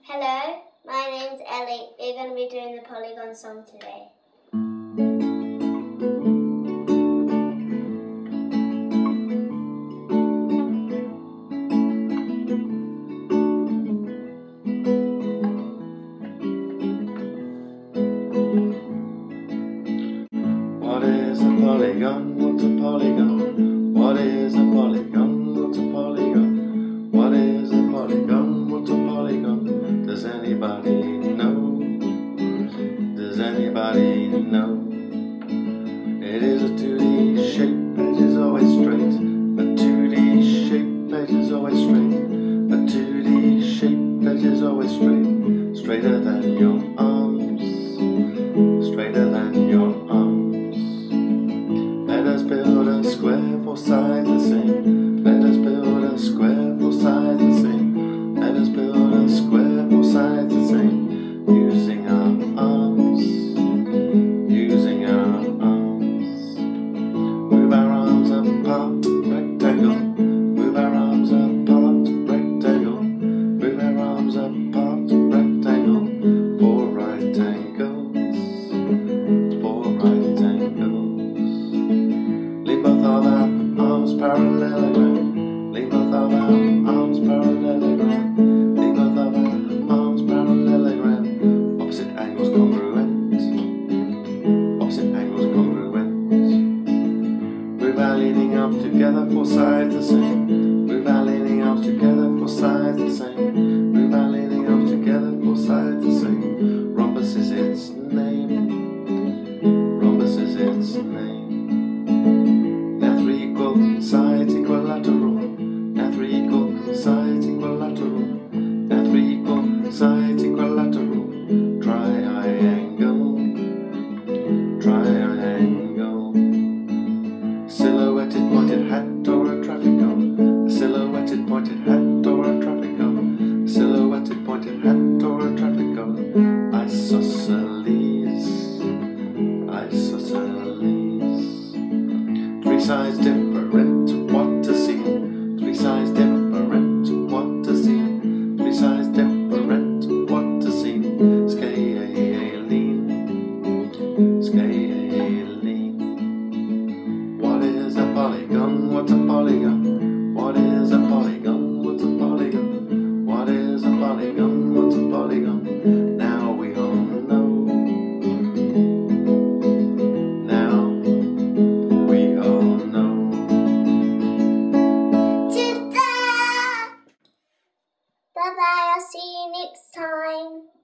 Hello, my name's Ellie. We're going to be doing the Polygon Song today. What is a polygon? What's a polygon? What is a polygon? What's a polygon? What is a polygon? What's a polygon? Does anybody know? Does anybody know? It is a 2D shape, edge is always straight. A 2D shape, edge is always straight. A 2D shape, edge is always straight. Straighter than your arms. Straighter than your arms. Let us build a square for sides the same. Let us build a square for sides the same. Let us build a square for sides the same. Using our arms. Using our arms. Move our arms apart, rectangle. Move our arms apart, rectangle. Move our arms apart, rectangle. For right angles. For right angles. Leave both of our arms parallelogram. Leave both of our arms parallelogram. Leave both of our arms parallelogram. Opposite angles congruent. Opposite angles congruent. Move our leaning arms together for sides the same. Move our leaning arms together for sides the same. Move our leaning arms together for sides the same. Rhombus is its name. Rhombus is its name. Now 3 equal sides equilateral. Now 3 equal sides equilateral. Now 3 equal sides equilateral. Triangle. Triangle. Silhouetted pointed hat or a traffic cone. A silhouetted pointed hat or a traffic cone. Silhouetted pointed hat or a traffic cone. Isosceles. Isosceles. 3 sides different, what to see? 3 sides different, what to see? 3 sides different, what to see? Scalene, scalene. What is a polygon? What's a polygon? What is a polygon? What's a polygon? What is a polygon? What's a polygon? Now we all know. Now we all know. Ta-da! Bye-bye, I'll see you next time.